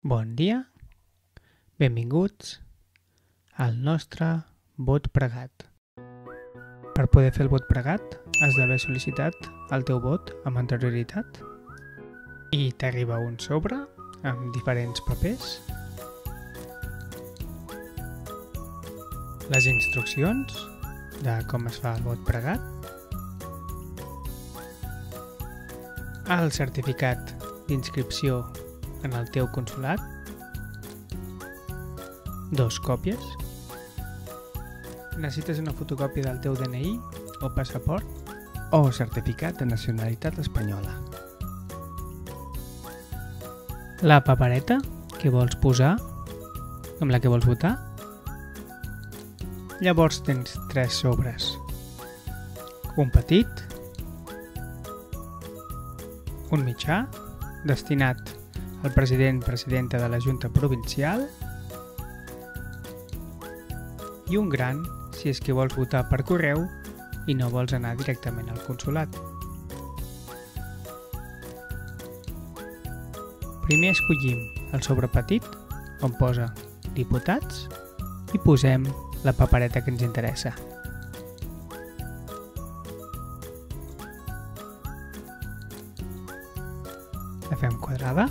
Bon dia, benvinguts al nostre vot pregat. Per poder fer el vot pregat has d'haver sol·licitat el teu vot amb anterioritat i t'arriba un sobre amb diferents papers, les instruccions de com es fa el vot pregat, el certificat d'inscripció en el teu consolat, 2 còpies, necessites una fotocòpia del teu DNI o passaport o certificat de nacionalitat espanyola. La papereta que vols posar, amb la que vols votar. Llavors tens 3 sobres. Un petit, un mitjà, destinat al president-presidenta de la Junta Provincial, i un gran si és que vols votar per correu i no vols anar directament al consolat. Primer escollim el sobre petit, on posa diputats, i posem la papereta que ens interessa. La fem quadrada.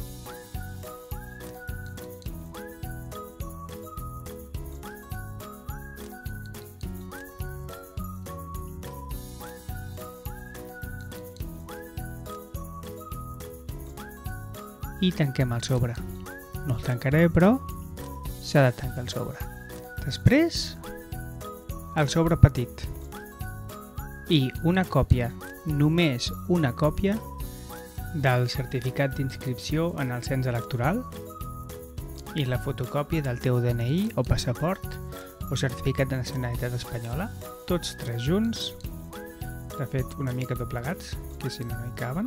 I tanquem el sobre. No el tancaré, però s'ha de tancar el sobre. Després, el sobre petit. I una còpia, només una còpia, del certificat d'inscripció en el cens electoral i la fotocòpia del teu DNI o passaport o certificat de nacionalitat espanyola, tots 3 junts, de fet una mica doblegats, que si no hi caben.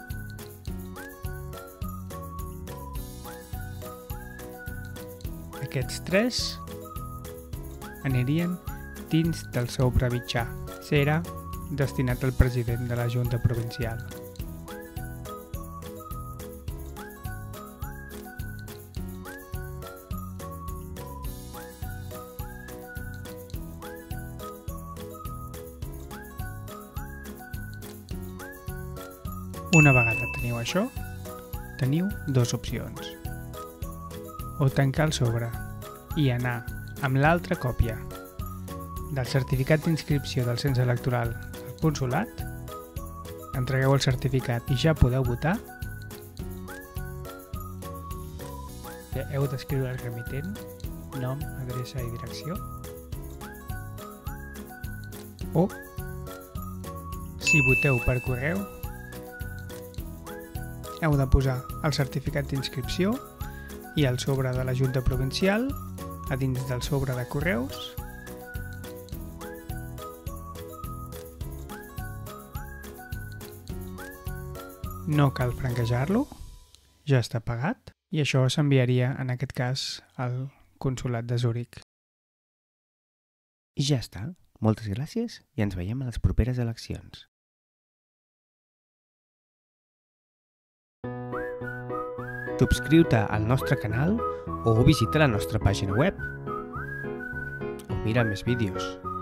Aquests 3 anirien dins del sobre mitjà. Serà destinat al president de la Junta Provincial. Una vegada teniu això, teniu 2 opcions. O tancar el sobre i anar amb l'altra còpia del certificat d'inscripció del cens electoral al consolat, entregueu el certificat i ja podeu votar. Heu d'escriure el remitent, nom, adreça i direcció. O, si voteu per correu, heu de posar el certificat d'inscripció i el sobre de la Junta Provincial a dins del sobre de correus. No cal franquejar-lo, ja està pagat, i això s'enviaria, en aquest cas, al Consolat de Zúrich. I ja està. Moltes gràcies i ens veiem a les properes eleccions. Subscriu-te al nostre canal o visita la nostra pàgina web. O mira més vídeos.